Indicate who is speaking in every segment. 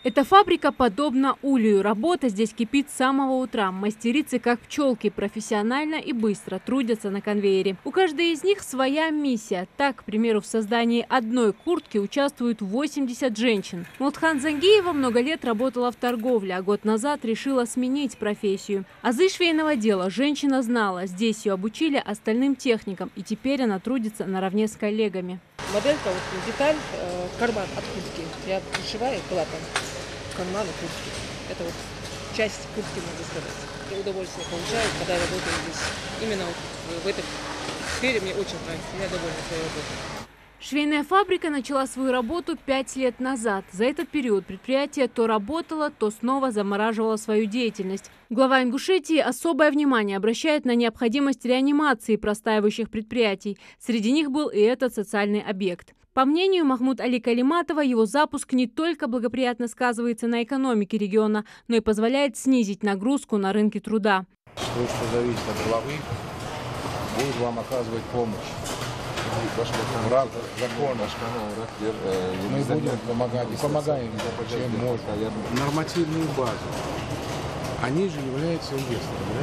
Speaker 1: Эта фабрика подобна улью. Работа здесь кипит с самого утра. Мастерицы, как пчелки, профессионально и быстро трудятся на конвейере. У каждой из них своя миссия. Так, к примеру, в создании одной куртки участвуют 80 женщин. Молдхан Зангиева много лет работала в торговле, а год назад решила сменить профессию. Азы швейного дела женщина знала. Здесь ее обучили остальным техникам, и теперь она трудится наравне с коллегами.
Speaker 2: Моделька, вот деталь, карман от куртки. Я пришиваю клапан. Карман куртки. Это вот часть куртки, можно сказать. Я удовольствие получаю, когда я работаю здесь. Именно вот в этой сфере мне очень нравится. Я довольна своей работой.
Speaker 1: Швейная фабрика начала свою работу 5 лет назад. За этот период предприятие то работало, то снова замораживало свою деятельность. Глава Ингушетии особое внимание обращает на необходимость реанимации простаивающих предприятий. Среди них был и этот социальный объект. По мнению Махмуд Али Калиматова, его запуск не только благоприятно сказывается на экономике региона, но и позволяет снизить нагрузку на рынке труда.
Speaker 3: То, что зависит от главы, будет вам оказывать помощь. Мы будем помогать и помогаем, чем можно.
Speaker 4: Нормативную базу. Они же являются инвесторами,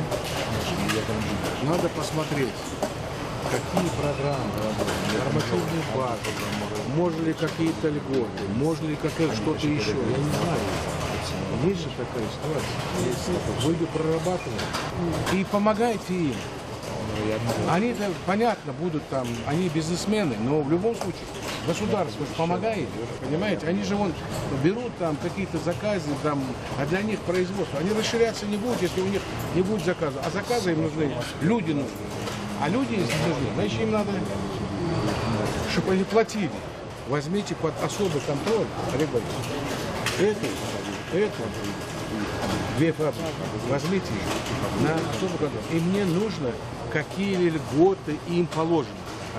Speaker 4: да? Надо посмотреть, какие программы, нормативную базу, можно ли какие-то льготы, можно ли что-то еще, я не знаю. Есть же такая ситуация. Вы бы прорабатывали и помогаете им. Они-то, понятно, будут там, они бизнесмены, но в любом случае государство помогает, понимаете? Они же вон берут там какие-то заказы, там, а для них производство. Они расширяться не будут, если у них не будет заказа. А заказы им нужны, люди нужны. А люди если нужны, значит им надо, чтобы они платили. Возьмите под особый контроль, Олег Борисович, эту, две фабрики, возьмите их на особый контроль. И мне нужно, какие льготы им положены.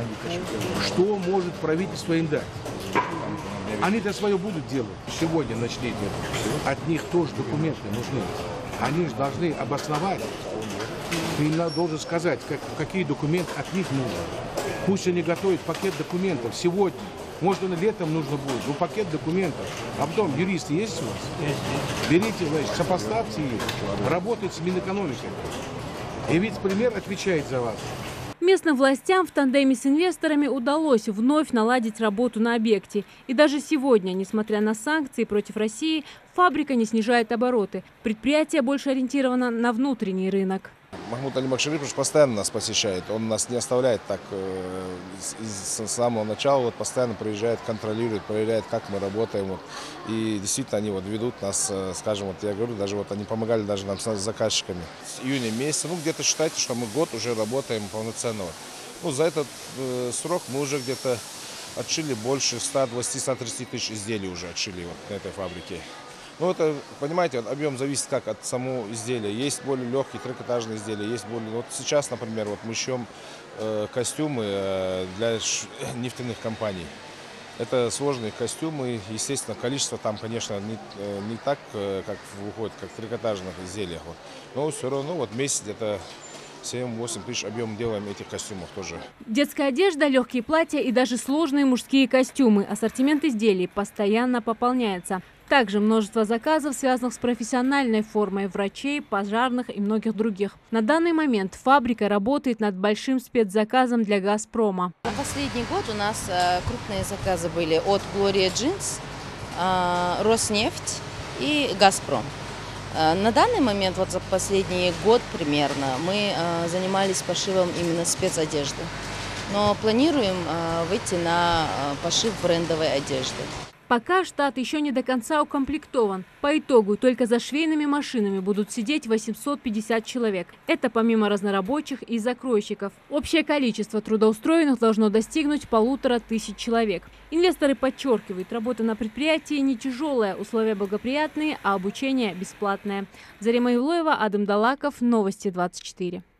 Speaker 4: Что может правительство им дать? Они-то свое будут делать. Сегодня начните. От них тоже документы нужны. Они же должны обосновать. Ты им должен сказать, какие документы от них нужны. Пусть они готовят пакет документов сегодня. Может, он летом нужно будет, но пакет документов. А потом, юристы есть у вас? Есть. Берите, значит, сопоставьте их, работайте с Минэкономикой. И вице-премьер отвечает за вас.
Speaker 1: Местным властям в тандеме с инвесторами удалось вновь наладить работу на объекте. И даже сегодня, несмотря на санкции против России, фабрика не снижает обороты. Предприятие больше ориентировано на внутренний рынок.
Speaker 5: Махмуд Али Макшарипович постоянно нас посещает, он нас не оставляет так с самого начала, вот постоянно приезжает, контролирует, проверяет, как мы работаем. Вот. И действительно они вот ведут нас, скажем, вот я говорю, даже вот они помогали даже нам с заказчиками. С июня месяца, ну где-то считайте, что мы год уже работаем полноценно. Ну за этот срок мы уже где-то отшили больше 120-130 тысяч изделий уже отшили вот на этой фабрике. Ну, это, понимаете, объем зависит как от самого изделия. Есть более легкие трикотажные изделия, есть более... Вот сейчас, например, вот мы шьем костюмы для нефтяных компаний. Это сложные костюмы, естественно, количество там, конечно, не так, как выходит, как в трикотажных изделиях. Вот. Но все равно вот месяц где-то 7-8 тысяч объем делаем этих костюмов тоже.
Speaker 1: Детская одежда, легкие платья и даже сложные мужские костюмы. Ассортимент изделий постоянно пополняется. Также множество заказов, связанных с профессиональной формой врачей, пожарных и многих других. На данный момент фабрика работает над большим спецзаказом для «Газпрома».
Speaker 6: На последний год у нас крупные заказы были от Gloria Jeans, Роснефть и «Газпром». На данный момент, вот за последний год примерно, мы занимались пошивом именно спецодежды. Но планируем выйти на пошив брендовой одежды.
Speaker 1: Пока штат еще не до конца укомплектован. По итогу только за швейными машинами будут сидеть 850 человек. Это помимо разнорабочих и закройщиков. Общее количество трудоустроенных должно достигнуть 1500 человек. Инвесторы подчеркивают, работа на предприятии не тяжелая, условия благоприятные, а обучение бесплатное. Зарема Ивлоева, Адам Далаков, Новости 24.